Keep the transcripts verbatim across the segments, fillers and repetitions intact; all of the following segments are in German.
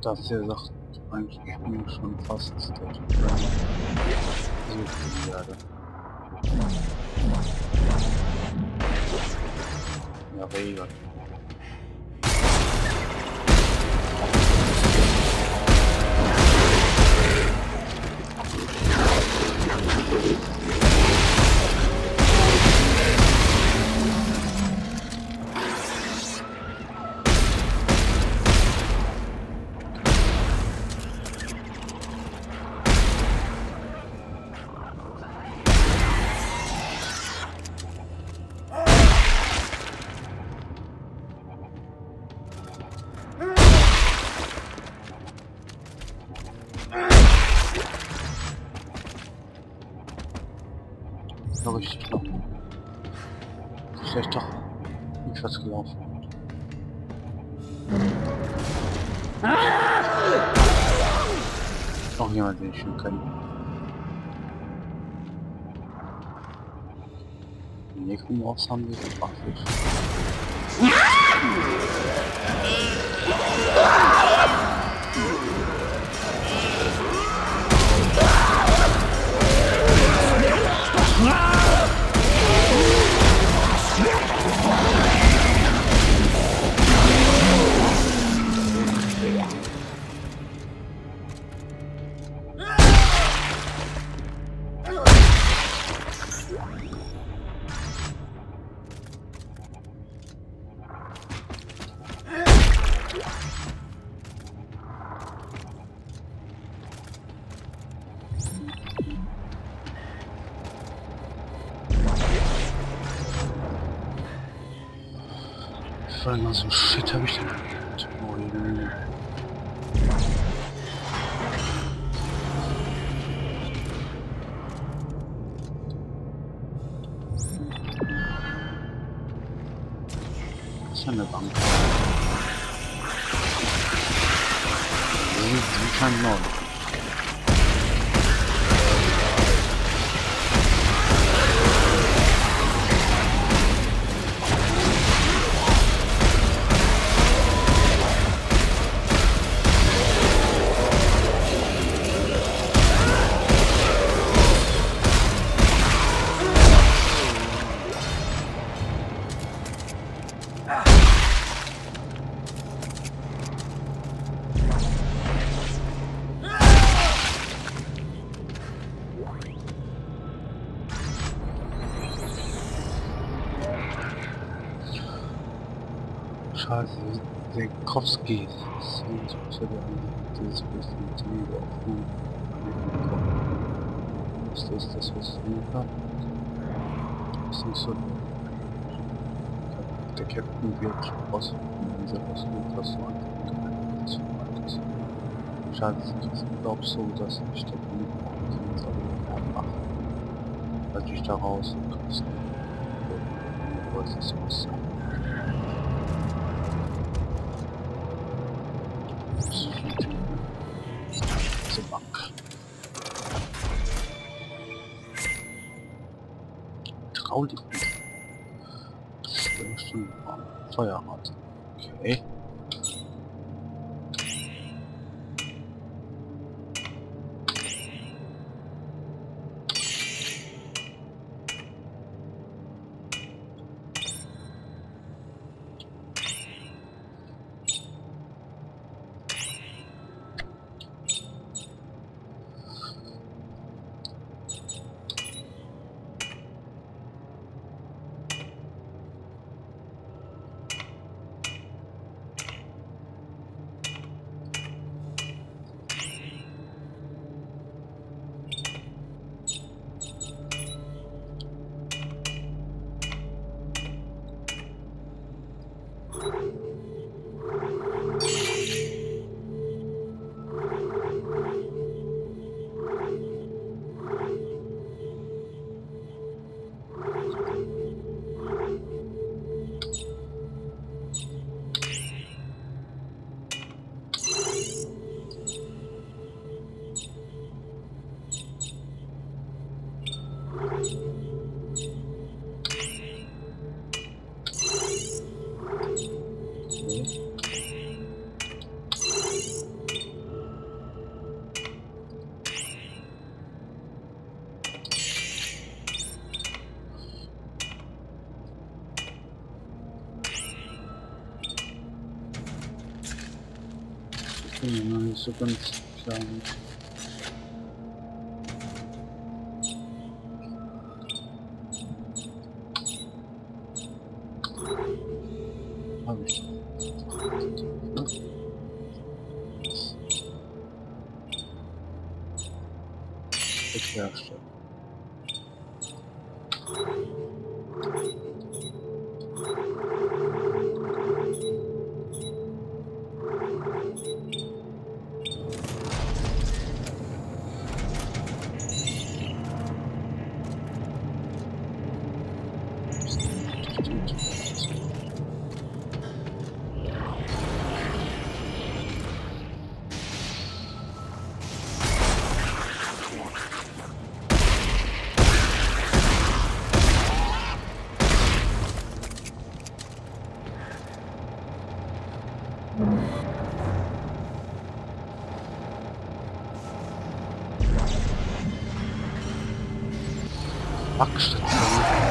Das hier sagt eigentlich mir schon fast der so viel werde. Ja, Regel. Ja, richtig noch. Vielleicht doch nicht was gelaufen. Noch jemand, den ich schon kenne. Die Necromorphs haben wir gefragt. Vor allem so Shit habe ich denn. Das ist ja eine Bank. Die scheint neu. Scheiße, Sekowski. Das ist das, das was ich habe. Ist nicht so. Der Captain wird aus dieser was so antwortet. Schade, ich glaube so, dass ich da nicht mache. Weil ich da raus und kommst. Was ist das? Diese Bank. Traulich. Feuerrad. Okay. Bin mir noch nicht so ganz klar. Habe ich. Herstellen. Backstation.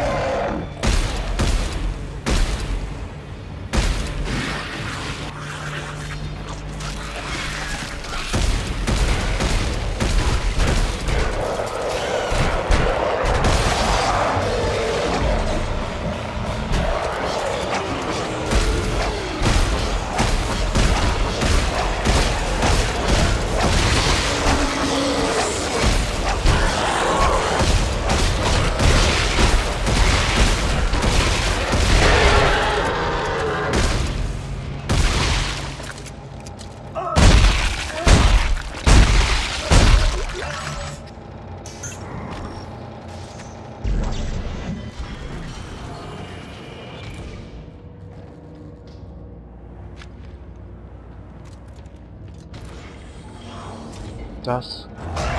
Das.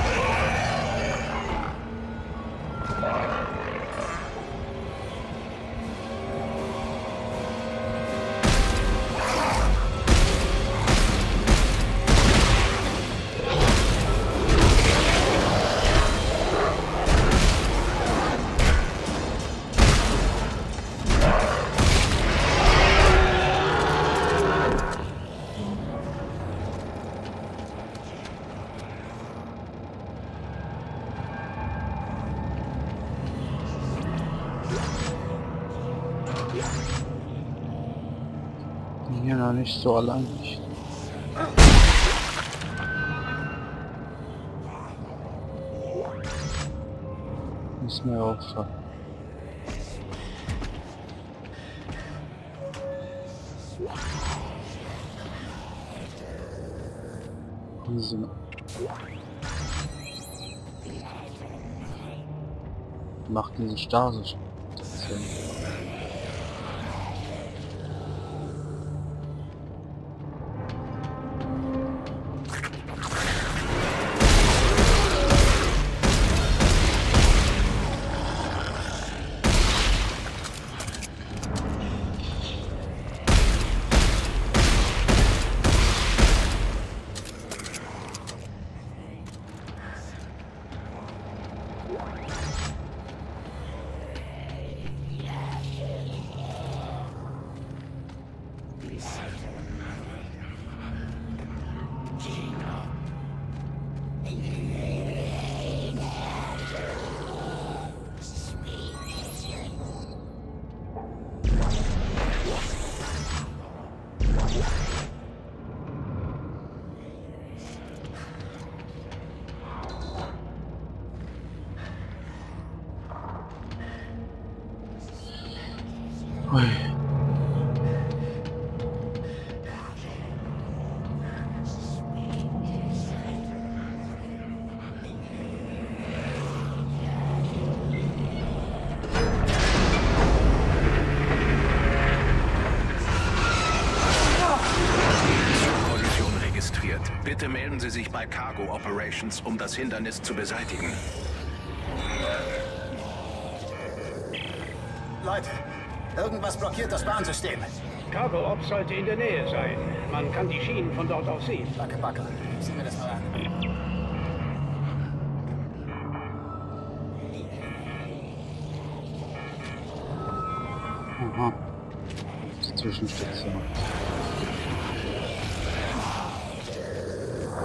Hier noch nicht so allein nicht. Nicht mehr auffahren. So. Macht diese Stasis. Ui. Kollision registriert. Bitte melden Sie sich bei Cargo Operations, um das Hindernis zu beseitigen. Leute, irgendwas blockiert das Bahnsystem. Cargo Ops sollte in der Nähe sein. Man kann die Schienen von dort aus sehen. Danke, Backe. Sieh mir das mal an. Aha. Die Zwischenstation.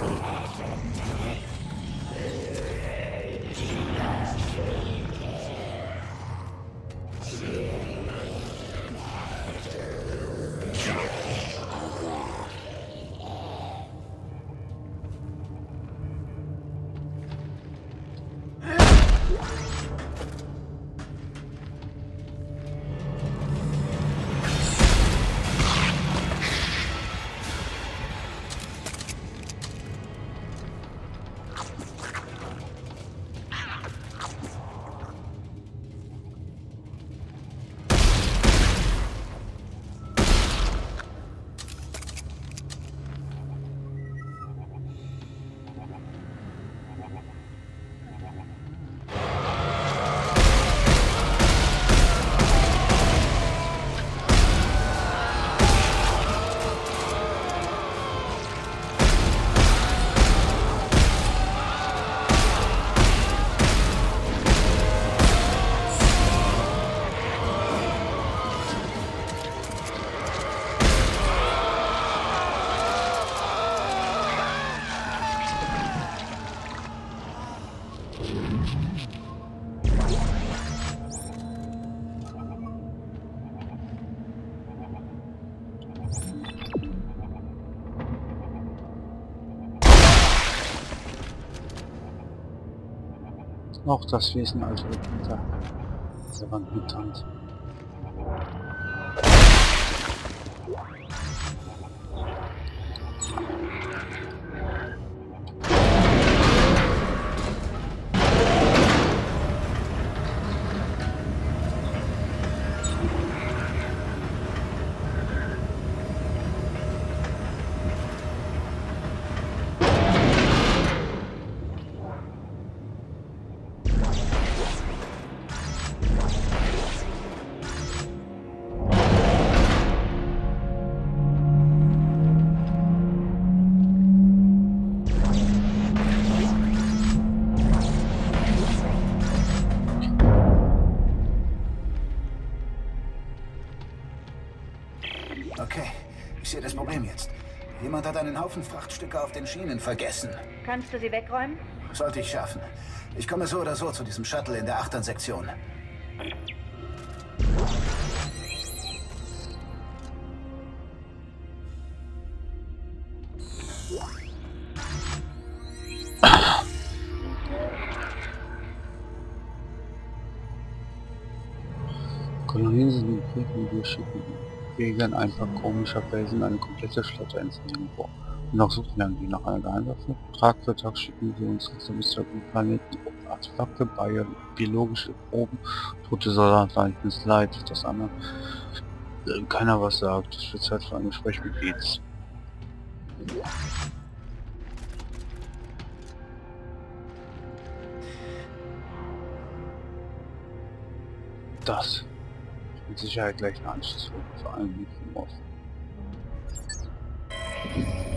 Auch das Wesen also hinter dieser Wand mittanzt. Okay, ich sehe das Problem jetzt. Jemand hat einen Haufen Frachtstücke auf den Schienen vergessen. Kannst du sie wegräumen? Sollte ich schaffen. Ich komme so oder so zu diesem Shuttle in der Achtern-Sektion. Kolonien sind geprägt und wir schicken Jägern einfach komischer Felsen eine komplette Flotte ins Nirgendwo. Und auch suchen lang die nach einer Geheimwaffe. Tag für Tag schicken wir uns bis zum Planeten Artefakte, Bio biologische Proben, tote Soldaten, ins Leid, das andere. Keiner was sagt. Es wird Zeit für ein Gespräch mit Leeds. Das mit Sicherheit gleich eine Anschlussfolge, vor allem nicht vom Off.